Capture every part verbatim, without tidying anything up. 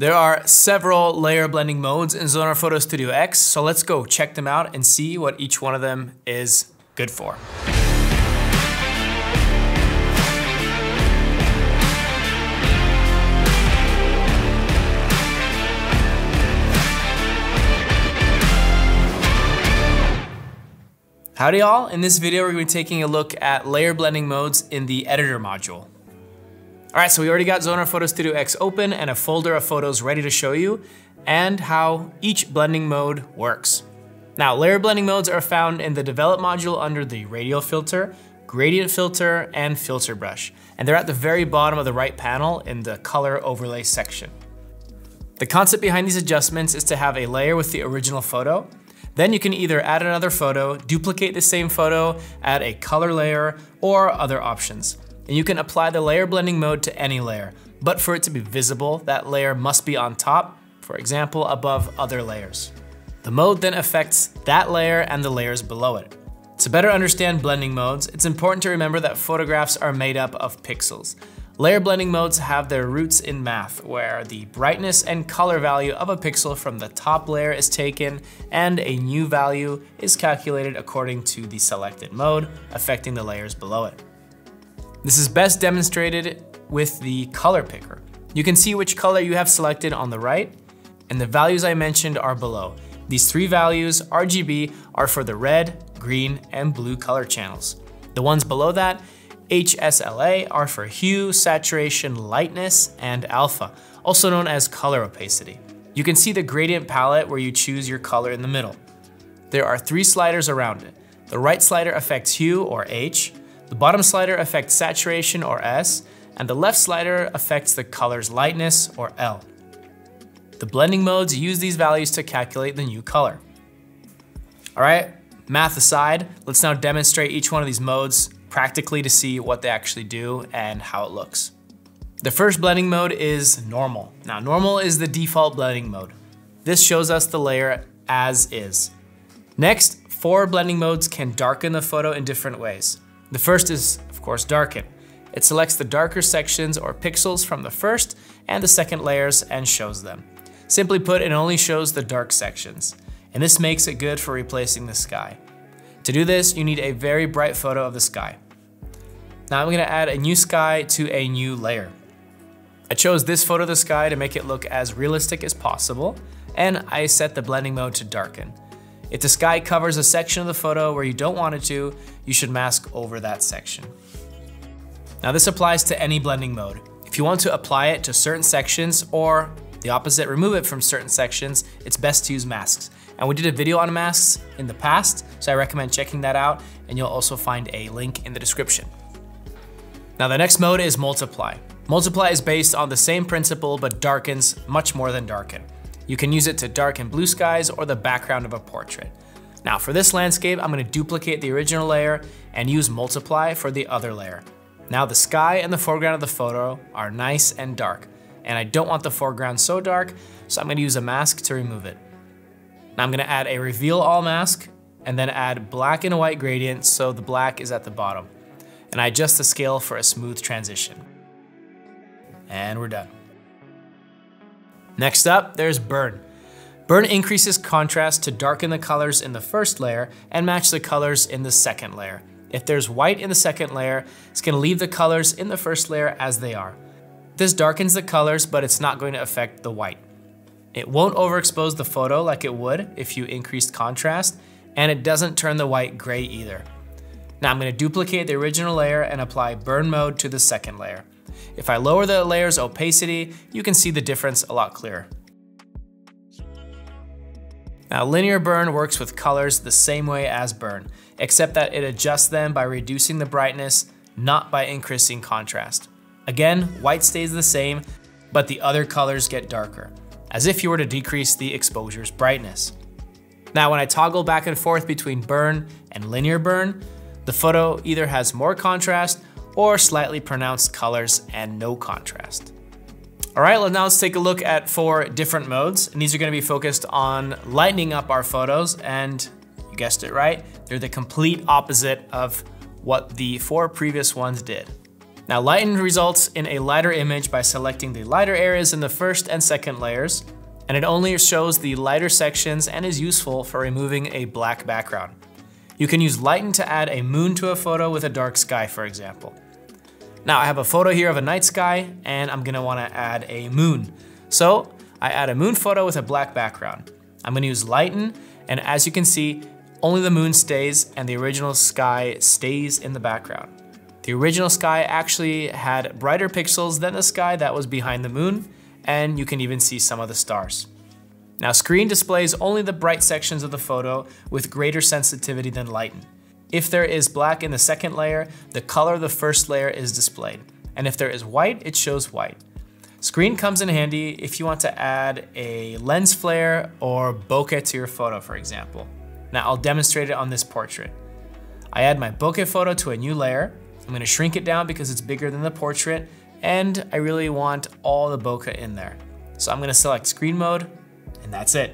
There are several layer blending modes in Zonar Photo Studio X, so let's go check them out and see what each one of them is good for. Howdy y'all, in this video we're going to be taking a look at layer blending modes in the editor module. Alright, so we already got Zonar Photo Studio X open and a folder of photos ready to show you, and how each blending mode works. Now, layer blending modes are found in the Develop module under the Radial Filter, Gradient Filter, and Filter Brush, and they're at the very bottom of the right panel in the Color Overlay section. The concept behind these adjustments is to have a layer with the original photo. Then you can either add another photo, duplicate the same photo, add a color layer, or other options. And you can apply the layer blending mode to any layer, but for it to be visible, that layer must be on top, for example, above other layers. The mode then affects that layer and the layers below it. To better understand blending modes, it's important to remember that photographs are made up of pixels. Layer blending modes have their roots in math, where the brightness and color value of a pixel from the top layer is taken, and a new value is calculated according to the selected mode, affecting the layers below it. This is best demonstrated with the color picker. You can see which color you have selected on the right, and the values I mentioned are below. These three values, R G B, are for the red, green, and blue color channels. The ones below that, H S L A, are for hue, saturation, lightness, and alpha, also known as color opacity. You can see the gradient palette where you choose your color in the middle. There are three sliders around it. The right slider affects hue, or H, the bottom slider affects saturation, or S, and the left slider affects the color's lightness, or L. The blending modes use these values to calculate the new color. All right, math aside, let's now demonstrate each one of these modes practically to see what they actually do and how it looks. The first blending mode is normal. Now, normal is the default blending mode. This shows us the layer as is. Next, four blending modes can darken the photo in different ways. The first is, of course, Darken. It selects the darker sections or pixels from the first and the second layers and shows them. Simply put, it only shows the dark sections, and this makes it good for replacing the sky. To do this, you need a very bright photo of the sky. Now I'm gonna add a new sky to a new layer. I chose this photo of the sky to make it look as realistic as possible, and I set the blending mode to Darken. If the sky covers a section of the photo where you don't want it to, you should mask over that section. Now this applies to any blending mode. If you want to apply it to certain sections, or the opposite, remove it from certain sections, it's best to use masks. And we did a video on masks in the past, so I recommend checking that out, and you'll also find a link in the description. Now the next mode is Multiply. Multiply is based on the same principle, but darkens much more than Darken. You can use it to darken blue skies or the background of a portrait. Now for this landscape, I'm gonna duplicate the original layer and use Multiply for the other layer. Now the sky and the foreground of the photo are nice and dark, and I don't want the foreground so dark, so I'm gonna use a mask to remove it. Now I'm gonna add a Reveal All mask, and then add black and a white gradient so the black is at the bottom. And I adjust the scale for a smooth transition. And we're done. Next up, there's Burn. Burn increases contrast to darken the colors in the first layer and match the colors in the second layer. If there's white in the second layer, it's gonna leave the colors in the first layer as they are. This darkens the colors, but it's not going to affect the white. It won't overexpose the photo like it would if you increased contrast, and it doesn't turn the white gray either. Now I'm gonna duplicate the original layer and apply Burn mode to the second layer. If I lower the layer's opacity, you can see the difference a lot clearer. Now linear burn works with colors the same way as burn, except that it adjusts them by reducing the brightness, not by increasing contrast. Again, white stays the same, but the other colors get darker, as if you were to decrease the exposure's brightness. Now when I toggle back and forth between burn and linear burn, the photo either has more contrast or slightly pronounced colors and no contrast. All right, well, now let's take a look at four different modes, and these are gonna be focused on lightening up our photos, and you guessed it right, they're the complete opposite of what the four previous ones did. Now, Lighten results in a lighter image by selecting the lighter areas in the first and second layers, and it only shows the lighter sections and is useful for removing a black background. You can use Lighten to add a moon to a photo with a dark sky, for example. Now, I have a photo here of a night sky, and I'm gonna wanna add a moon. So, I add a moon photo with a black background. I'm gonna use Lighten, and as you can see, only the moon stays and the original sky stays in the background. The original sky actually had brighter pixels than the sky that was behind the moon, and you can even see some of the stars. Now, Screen displays only the bright sections of the photo with greater sensitivity than Lighten. If there is black in the second layer, the color of the first layer is displayed. And if there is white, it shows white. Screen comes in handy if you want to add a lens flare or bokeh to your photo, for example. Now, I'll demonstrate it on this portrait. I add my bokeh photo to a new layer. I'm gonna shrink it down because it's bigger than the portrait, and I really want all the bokeh in there. So I'm gonna select screen mode, and that's it.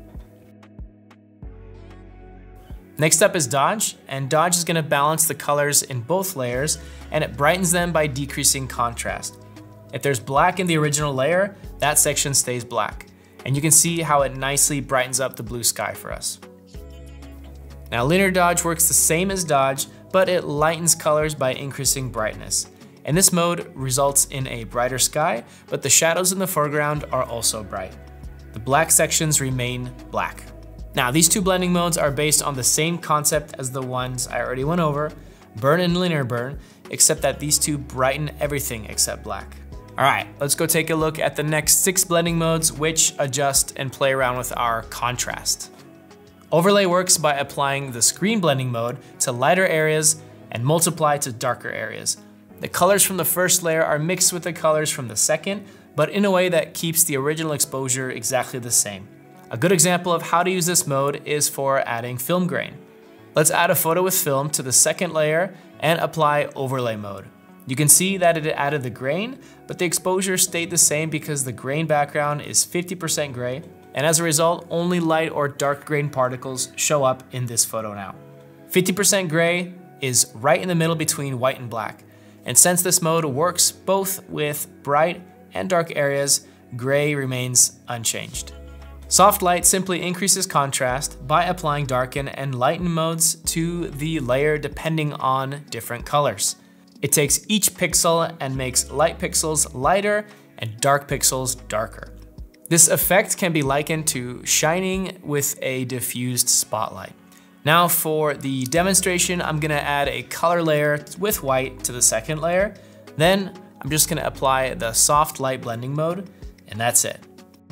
Next up is dodge, and dodge is gonna balance the colors in both layers, and it brightens them by decreasing contrast. If there's black in the original layer, that section stays black. And you can see how it nicely brightens up the blue sky for us. Now, linear dodge works the same as dodge, but it lightens colors by increasing brightness. And this mode results in a brighter sky, but the shadows in the foreground are also bright. The black sections remain black. Now, these two blending modes are based on the same concept as the ones I already went over, burn and linear burn, except that these two brighten everything except black. All right, let's go take a look at the next six blending modes, which adjust and play around with our contrast. Overlay works by applying the screen blending mode to lighter areas and multiply to darker areas. The colors from the first layer are mixed with the colors from the second, but in a way that keeps the original exposure exactly the same. A good example of how to use this mode is for adding film grain. Let's add a photo with film to the second layer and apply overlay mode. You can see that it added the grain, but the exposure stayed the same because the grain background is fifty percent gray, and as a result, only light or dark grain particles show up in this photo now. fifty percent gray is right in the middle between white and black, and since this mode works both with bright and dark areas, gray remains unchanged. Soft light simply increases contrast by applying darken and lighten modes to the layer depending on different colors. It takes each pixel and makes light pixels lighter and dark pixels darker. This effect can be likened to shining with a diffused spotlight. Now for the demonstration, I'm gonna add a color layer with white to the second layer. Then I'm just gonna apply the soft light blending mode, and that's it.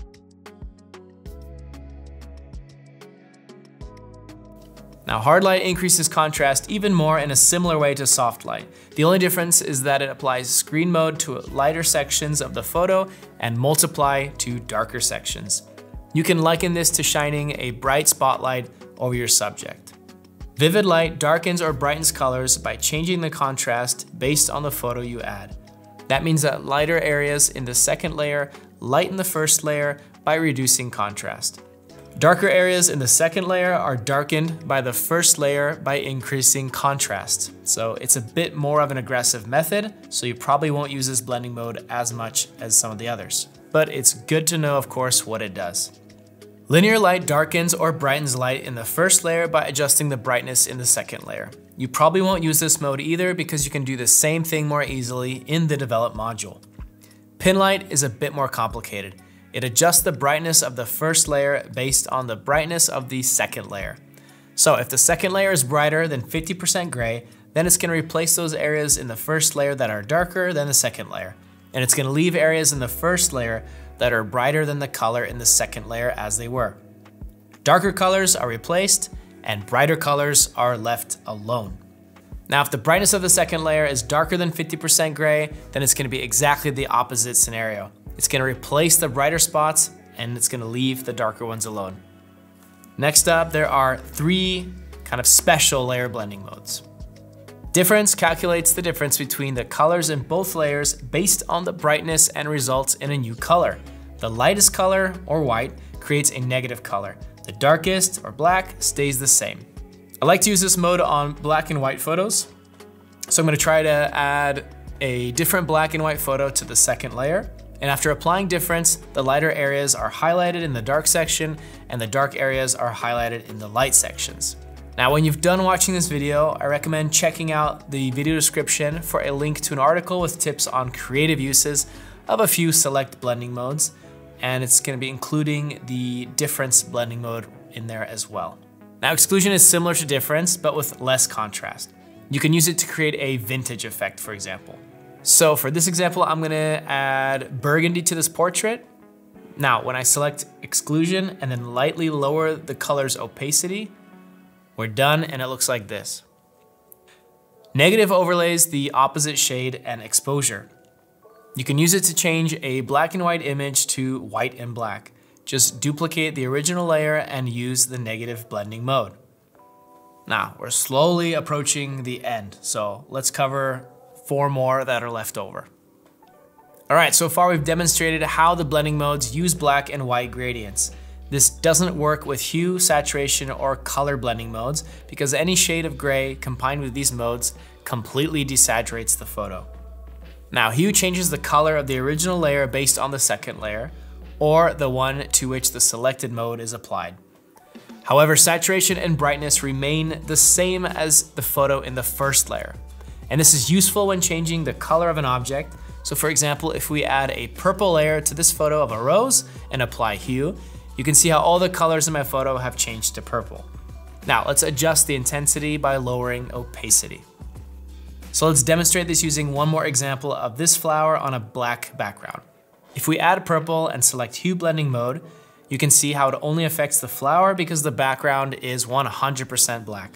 Now, hard light increases contrast even more in a similar way to soft light. The only difference is that it applies screen mode to lighter sections of the photo and multiply to darker sections. You can liken this to shining a bright spotlight over your subject. Vivid light darkens or brightens colors by changing the contrast based on the photo you add. That means that lighter areas in the second layer lighten the first layer by reducing contrast. Darker areas in the second layer are darkened by the first layer by increasing contrast. So it's a bit more of an aggressive method, so you probably won't use this blending mode as much as some of the others. But it's good to know, of course, what it does. Linear light darkens or brightens light in the first layer by adjusting the brightness in the second layer. You probably won't use this mode either because you can do the same thing more easily in the develop module. Pinlight is a bit more complicated. It adjusts the brightness of the first layer based on the brightness of the second layer. So if the second layer is brighter than fifty percent gray, then it's gonna replace those areas in the first layer that are darker than the second layer. And it's gonna leave areas in the first layer that are brighter than the color in the second layer as they were. Darker colors are replaced and brighter colors are left alone. Now, if the brightness of the second layer is darker than fifty percent gray, then it's gonna be exactly the opposite scenario. It's gonna replace the brighter spots and it's gonna leave the darker ones alone. Next up, there are three kind of special layer blending modes. Difference calculates the difference between the colors in both layers based on the brightness and results in a new color. The lightest color, or white, creates a negative color. The darkest, or black, stays the same. I like to use this mode on black and white photos. So I'm gonna try to add a different black and white photo to the second layer. And after applying difference, the lighter areas are highlighted in the dark section and the dark areas are highlighted in the light sections. Now, when you've done watching this video, I recommend checking out the video description for a link to an article with tips on creative uses of a few select blending modes. And it's gonna be including the difference blending mode in there as well. Now, exclusion is similar to difference, but with less contrast. You can use it to create a vintage effect, for example. So for this example, I'm gonna add burgundy to this portrait. Now, when I select exclusion and then lightly lower the color's opacity, we're done and it looks like this. Negative overlays the opposite shade and exposure. You can use it to change a black and white image to white and black. Just duplicate the original layer and use the negative blending mode. Now, we're slowly approaching the end, so let's cover four more that are left over. All right, so far we've demonstrated how the blending modes use black and white gradients. This doesn't work with hue, saturation, or color blending modes because any shade of gray combined with these modes completely desaturates the photo. Now, hue changes the color of the original layer based on the second layer, or the one to which the selected mode is applied. However, saturation and brightness remain the same as the photo in the first layer. And this is useful when changing the color of an object. So for example, if we add a purple layer to this photo of a rose and apply hue, you can see how all the colors in my photo have changed to purple. Now let's adjust the intensity by lowering opacity. So let's demonstrate this using one more example of this flower on a black background. If we add purple and select hue blending mode, you can see how it only affects the flower because the background is one hundred percent black.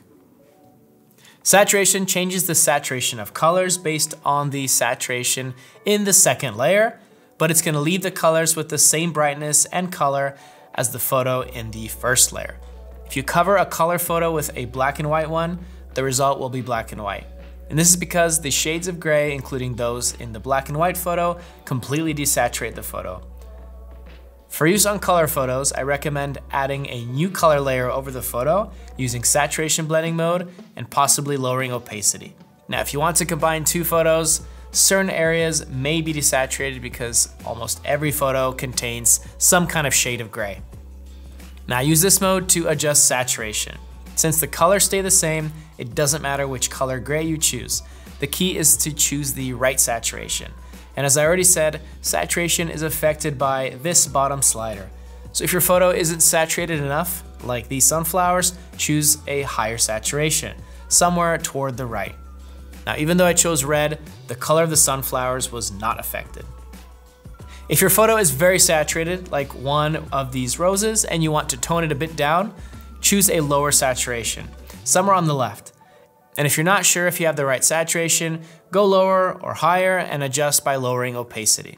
Saturation changes the saturation of colors based on the saturation in the second layer, but it's gonna leave the colors with the same brightness and color as the photo in the first layer. If you cover a color photo with a black and white one, the result will be black and white. And this is because the shades of gray, including those in the black and white photo, completely desaturate the photo. For use on color photos, I recommend adding a new color layer over the photo using saturation blending mode and possibly lowering opacity. Now, if you want to combine two photos, certain areas may be desaturated because almost every photo contains some kind of shade of gray. Now use this mode to adjust saturation. Since the colors stay the same, it doesn't matter which color gray you choose. The key is to choose the right saturation. And as I already said, saturation is affected by this bottom slider. So if your photo isn't saturated enough, like these sunflowers, choose a higher saturation, somewhere toward the right. Now, even though I chose red, the color of the sunflowers was not affected. If your photo is very saturated, like one of these roses, and you want to tone it a bit down, choose a lower saturation, somewhere on the left. And if you're not sure if you have the right saturation, go lower or higher and adjust by lowering opacity.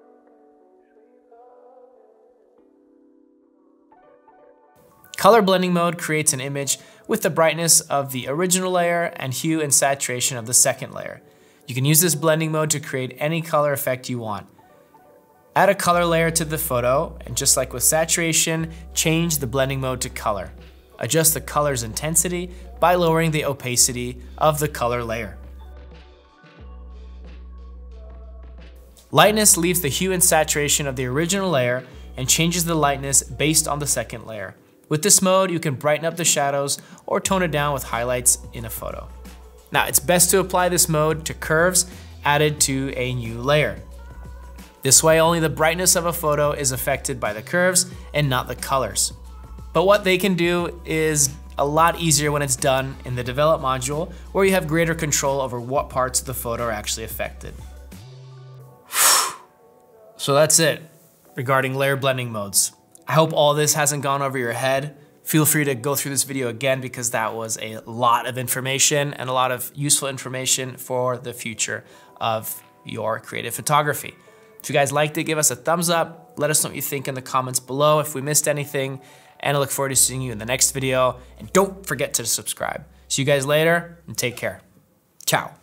Color blending mode creates an image with the brightness of the original layer and hue and saturation of the second layer. You can use this blending mode to create any color effect you want. Add a color layer to the photo, and just like with saturation, change the blending mode to color. Adjust the color's intensity by lowering the opacity of the color layer. Lightness leaves the hue and saturation of the original layer and changes the lightness based on the second layer. With this mode, you can brighten up the shadows or tone it down with highlights in a photo. Now, it's best to apply this mode to curves added to a new layer. This way, only the brightness of a photo is affected by the curves and not the colors. But what they can do is a lot easier when it's done in the Develop module, where you have greater control over what parts of the photo are actually affected. So that's it regarding layer blending modes. I hope all this hasn't gone over your head. Feel free to go through this video again because that was a lot of information and a lot of useful information for the future of your creative photography. If you guys liked it, give us a thumbs up. Let us know what you think in the comments below if we missed anything. And I look forward to seeing you in the next video. And don't forget to subscribe. See you guys later and take care. Ciao.